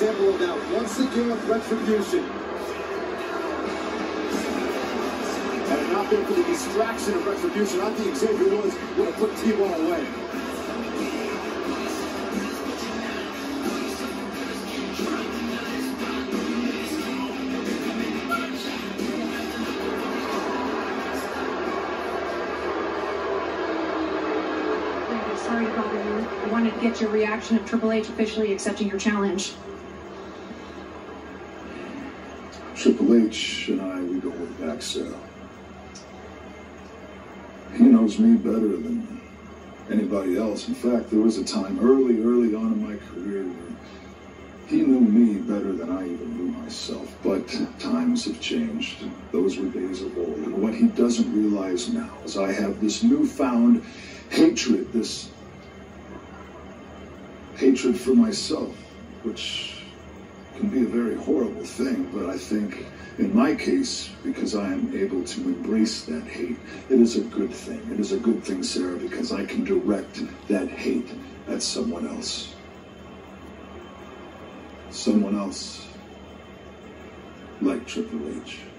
example of that once again, retribution. Had it not been for the distraction of retribution, I think Xavier Woods would have put T-Bar away. Sorry to bother you. I wanted to get your reaction of Triple H officially accepting your challenge. Triple H and I, we go way back, Sarah. He knows me better than anybody else. In fact, there was a time early on in my career where he knew me better than I even knew myself. But times have changed. Those were days of old. And what he doesn't realize now is I have this newfound hatred, this hatred for myself, which can be a very horrible thing, but I think in my case, because I am able to embrace that hate, it is a good thing. It is a good thing, Sarah, because I can direct that hate at someone else. Someone else like Triple H.